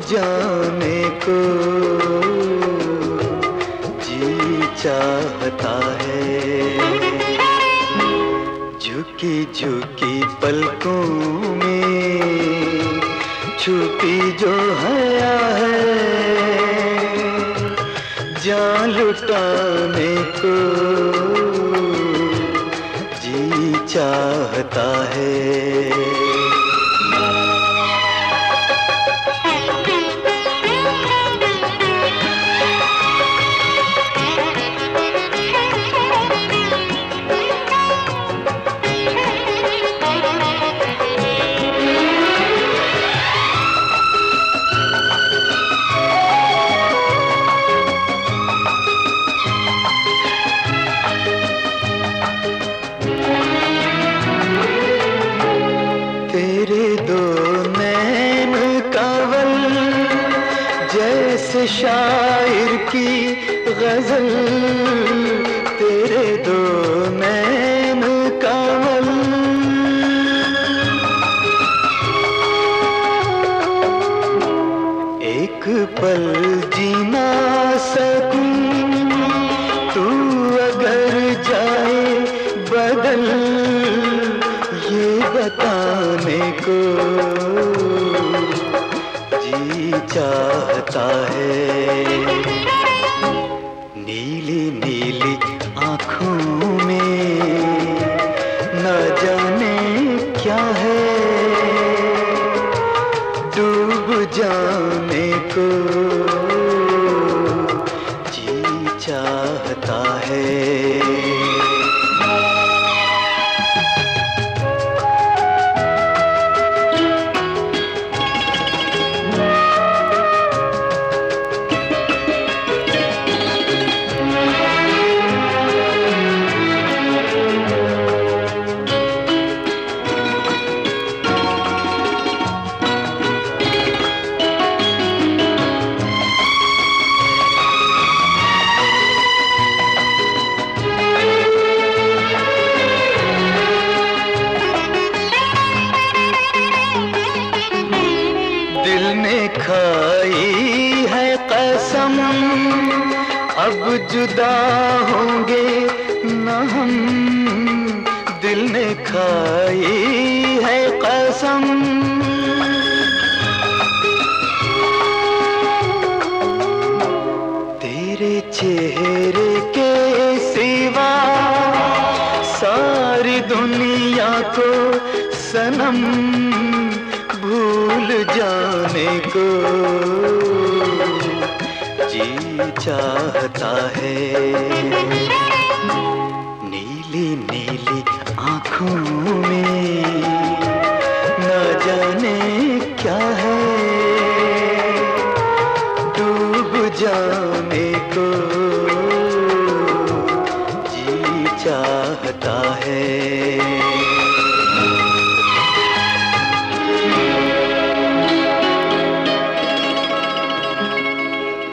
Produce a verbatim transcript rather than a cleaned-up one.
जाने को जी चाहता है। झुकी झुकी पलकों में छुपी जो हया है, जान लुटाने को जी चाहता है। तेरे दो नैन कंवल जैसे शायर की गजल, तेरे दो नैन कंवल एक पल जीना सकूं तू अगर जाए बदल, ये बताने को जी चाहता है। नीली नीली आँखों में न जाने क्या है, डूब जाने को जी चाहता है। दिल ने खाई है कसम अब जुदा होंगे न हम, दिल ने खाई है कसम तेरे चेहरे के सिवा सारी दुनिया को सनम भूल जाने को जी चाहता है। नीली नीली आँखों में न जाने क्या है, डूब जाने को जी चाहता है।